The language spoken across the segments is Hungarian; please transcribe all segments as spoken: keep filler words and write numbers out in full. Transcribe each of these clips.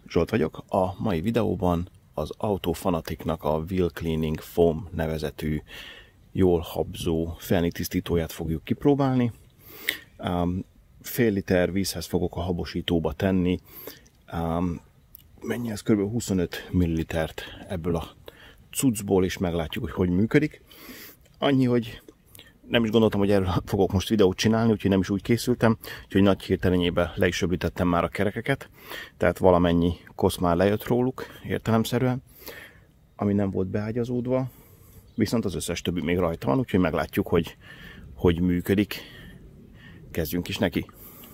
Zsolt vagyok. A mai videóban az Autofanaticnak a Wheel Cleaning Foam nevezetű jól habzó felni tisztítóját fogjuk kipróbálni. Fél liter vízhez fogok a habosítóba tenni. Mennyi ez? Kb. huszonöt millilitert ebből a cuccból, és meglátjuk, hogy hogy működik. Annyi, hogy nem is gondoltam, hogy erről fogok most videót csinálni, úgyhogy nem is úgy készültem, úgyhogy nagy hirtelenjében le is öblítettem már a kerekeket, tehát valamennyi kosz már lejött róluk értelemszerűen, ami nem volt beágyazódva, viszont az összes többi még rajta van, úgyhogy meglátjuk, hogy hogy működik. Kezdjünk is neki!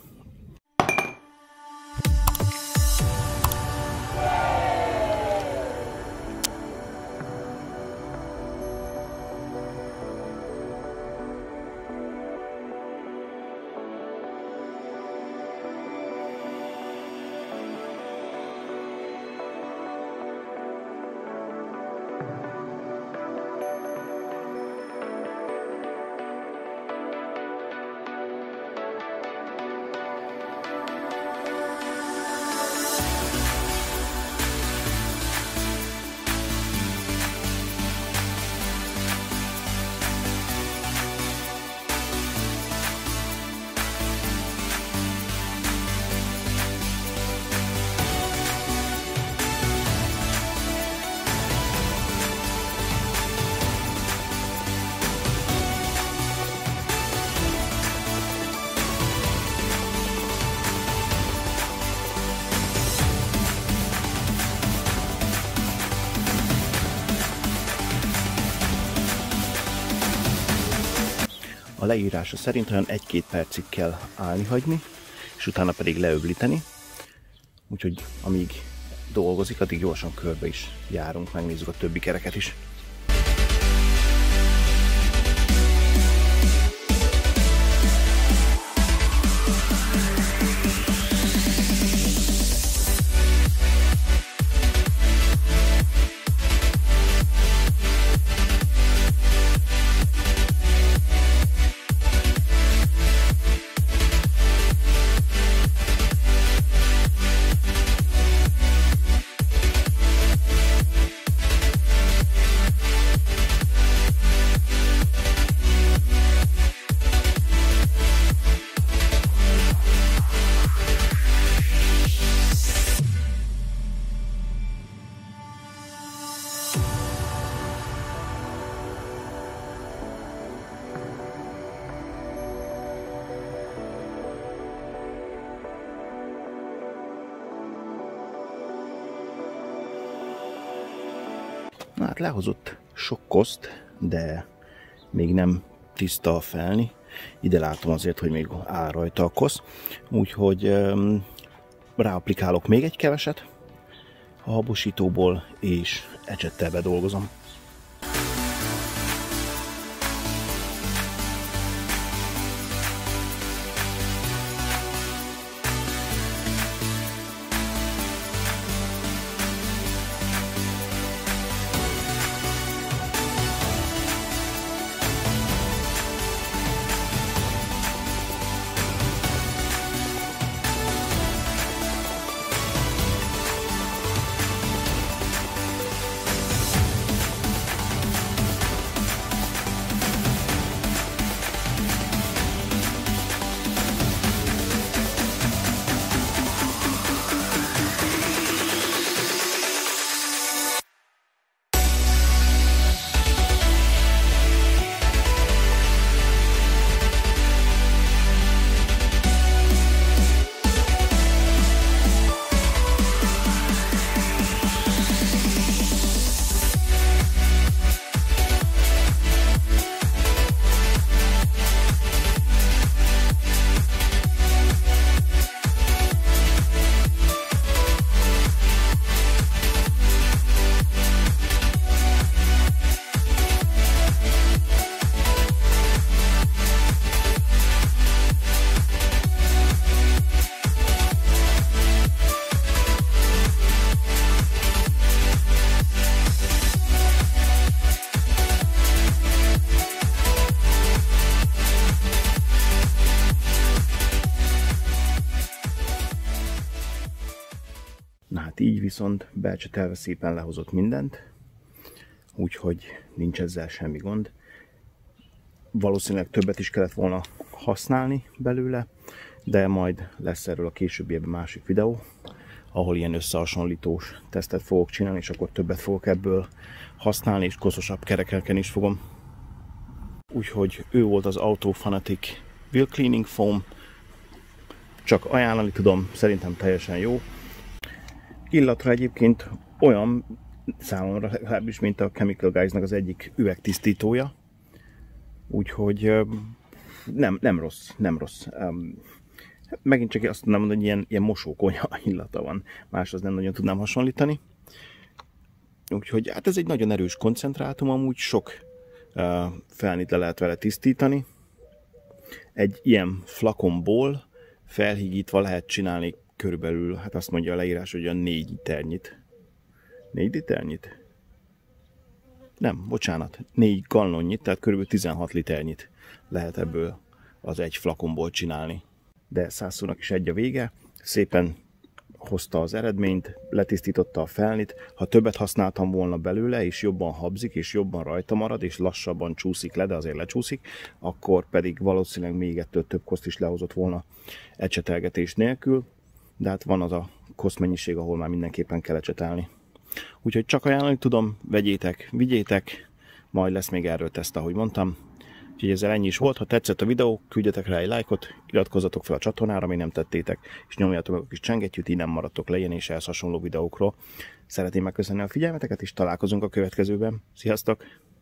A leírása szerint olyan egy-két percig kell állni hagyni, és utána pedig leöblíteni. Úgyhogy amíg dolgozik, addig gyorsan körbe is járunk, megnézzük a többi kereket is. Na hát lehozott sok koszt, de még nem tiszta a felni. Ide látom azért, hogy még áll rajta a kosz. Úgyhogy um, ráaplikálok még egy keveset a habosítóból, és ecsettel bedolgozom. viszont beecsetelve szépen lehozott mindent, úgyhogy nincs ezzel semmi gond. Valószínűleg többet is kellett volna használni belőle, de majd lesz erről a későbbiekben másik videó, ahol ilyen összehasonlítós tesztet fogok csinálni, és akkor többet fogok ebből használni, és koszosabb kerekeken is fogom. Úgyhogy ő volt az Autofanatic Wheel Cleaning Foam. Csak ajánlani tudom, szerintem teljesen jó. Illatra egyébként olyan számomra legalábbis, mint a Chemical Guys-nak az egyik üvegtisztítója. Úgyhogy nem, nem rossz, nem rossz. Megint csak azt tudnám mondani, hogy ilyen, ilyen mosókonyha illata van. Máshoz nem nagyon tudnám hasonlítani. Úgyhogy hát ez egy nagyon erős koncentrátum, amúgy sok uh, felnit le lehet vele tisztítani. Egy ilyen flakonból felhígítva lehet csinálni körülbelül, hát azt mondja a leírás, hogy a négy liternyit. négy liternyit? Nem, bocsánat, négy gallonnyit, tehát körülbelül tizenhat liternyit lehet ebből az egy flakonból csinálni. De százszónak is egy a vége, szépen hozta az eredményt, letisztította a felnit. Ha többet használtam volna belőle, és jobban habzik, és jobban rajta marad, és lassabban csúszik le, de azért lecsúszik, akkor pedig valószínűleg még ettől több koszt is lehozott volna ecsetelgetés nélkül, de hát van az a kosztmennyiség, ahol már mindenképpen kell ecsetelni. Úgyhogy csak ajánlani tudom, vegyétek, vigyétek, majd lesz még erről teszt, ahogy mondtam. Úgyhogy ezzel ennyi is volt. Ha tetszett a videó, küldjetek rá egy lájkot, iratkozzatok fel a csatornára, még nem tettétek, és nyomjátok meg a kis csengettyűt, így nem maradtok le ilyen és ehhez hasonló videókról. Szeretném megköszönni a figyelmeteket, és találkozunk a következőben. Sziasztok!